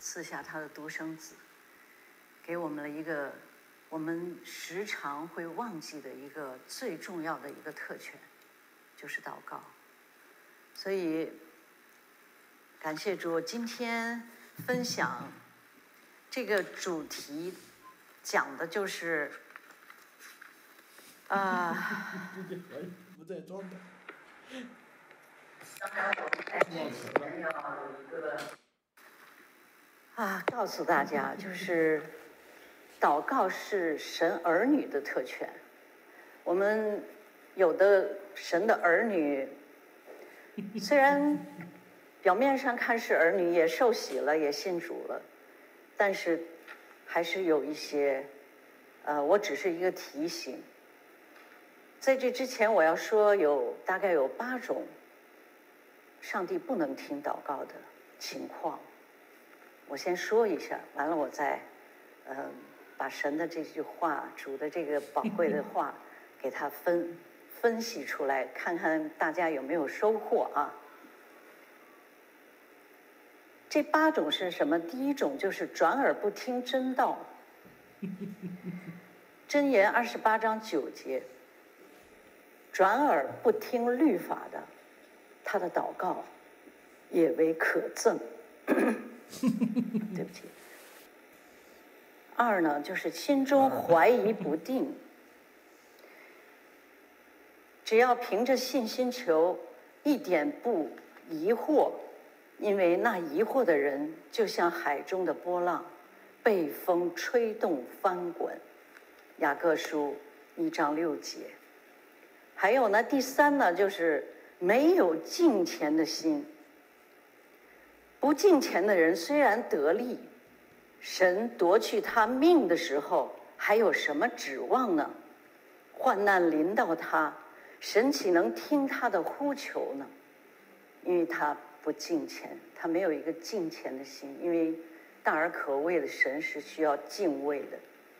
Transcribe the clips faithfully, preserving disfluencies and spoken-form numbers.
赐下他的独生子，给我们了一个我们时常会忘记的一个最重要的一个特权，就是祷告。所以感谢主，今天分享这个主题讲的就是啊、 呃、不在状态。 啊，告诉大家，就是祷告是神儿女的特权。我们有的神的儿女，虽然表面上看是儿女，也受洗了，也信主了，但是还是有一些，呃，我只是一个提醒。在这之前，我要说有大概有八种上帝不能听祷告的情况。我先说一下，完了我再，嗯、呃，把神的这句话、主的这个宝贵的话，给他分分析出来，看看大家有没有收获啊。这八种是什么？第一种就是转耳不听真道。箴言二十八章九节，转耳不听律法的，他的祷告也为可憎。对不起。二呢，就是心中怀疑不定，只要凭着信心求，一点不疑惑，因为那疑惑的人就像海中的波浪，被风吹动翻滚。雅各书一章六节。还有呢，第三呢，就是没有敬虔的心。不敬虔的人虽然得利，神夺去他命的时候，还有什么指望呢？患难临到他，神岂能听他的呼求呢？因为他不敬虔，他没有一个敬虔的心。因为大而可畏的神是需要敬畏的。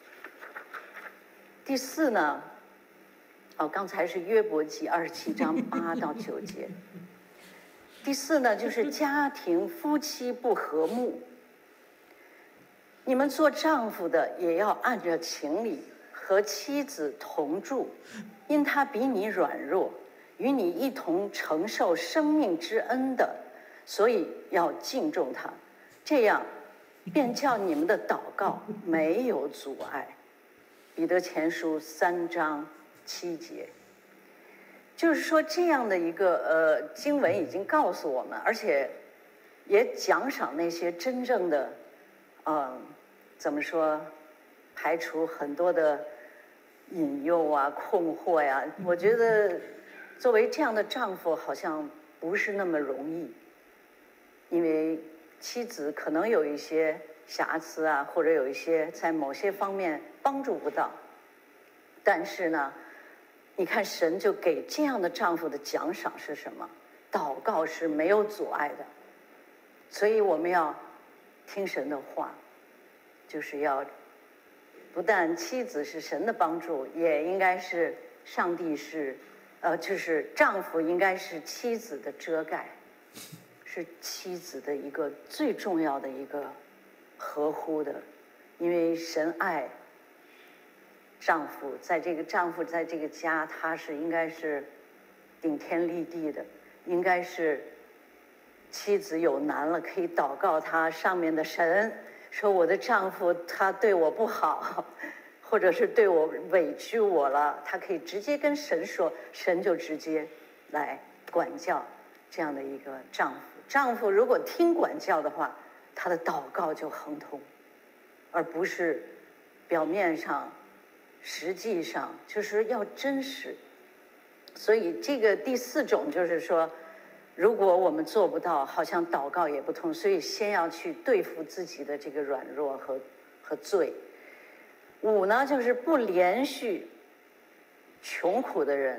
第四呢，哦，刚才是约伯记二十七章八到九节。第四呢，就是家庭夫妻不和睦。你们做丈夫的也要按着情理和妻子同住，因他比你软弱，与你一同承受生命之恩的，所以要敬重他，这样便叫你们的祷告没有阻碍。彼得前书三章七节。就是说，这样的一个呃经文已经告诉我们，而且也奖赏那些真正的，嗯、呃，怎么说，排除很多的引诱啊、困惑呀。我觉得，作为这样的丈夫，好像不是那么容易，因为妻子可能有一些瑕疵啊，或者有一些在某些方面帮助不到，但是呢。你看，神就给这样的丈夫的奖赏是什么？祷告是没有阻碍的，所以我们要听神的话，就是要不但妻子是神的帮助，也应该是上帝是，呃，就是丈夫应该是妻子的遮盖，是妻子的一个最重要的一个合乎的，因为神爱。丈夫在这个丈夫在这个家，他是应该是顶天立地的，应该是妻子有难了可以祷告他上面的神，说我的丈夫他对我不好，或者是对我委屈我了，他可以直接跟神说，神就直接来管教这样的一个丈夫。丈夫如果听管教的话，他的祷告就亨通，而不是表面上。实际上就是要真实，所以这个第四种就是说，如果我们做不到，好像祷告也不通，所以先要去对付自己的这个软弱和和罪。五呢，就是不连续穷苦的人，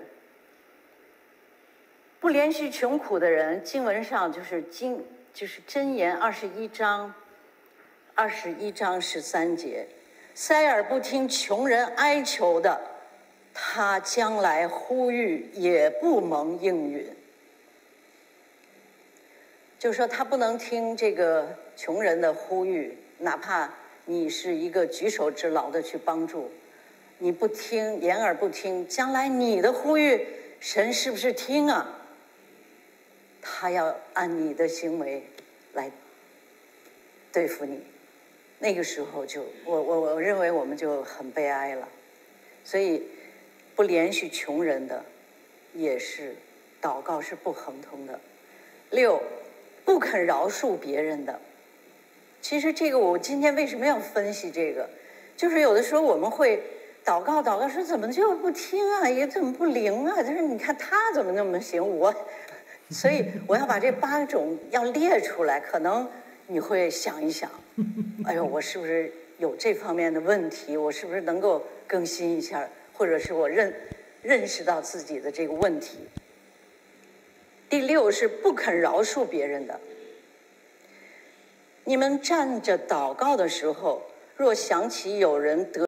不连续穷苦的人，经文上就是经就是箴言二十一章，二十一章十三节。塞耳不听穷人哀求的，他将来呼吁也不蒙应允。就是说他不能听这个穷人的呼吁，哪怕你是一个举手之劳的去帮助，你不听，言而不听，将来你的呼吁，神是不是听啊？他要按你的行为来对付你，那个时候就我我我认为我们就很悲哀了。所以不连续穷人的也是祷告是不恒通的。六，不肯饶恕别人的。其实这个我今天为什么要分析这个，就是有的时候我们会祷告祷告说怎么就不听啊，也怎么不灵啊，就是你看他怎么那么行，我所以我要把这八种要列出来，可能你会想一想，哎呦，我是不是有这方面的问题，我是不是能够更新一下，或者是我认认识到自己的这个问题。第六是不肯饶恕别人的。你们站着祷告的时候，若想起有人得